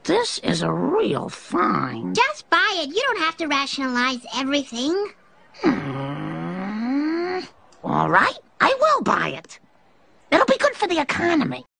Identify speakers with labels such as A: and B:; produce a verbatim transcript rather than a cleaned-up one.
A: This is a real find.
B: Just buy it. You don't have to rationalize everything.
A: Hmm. All right, I will buy it. It'll be good for the economy.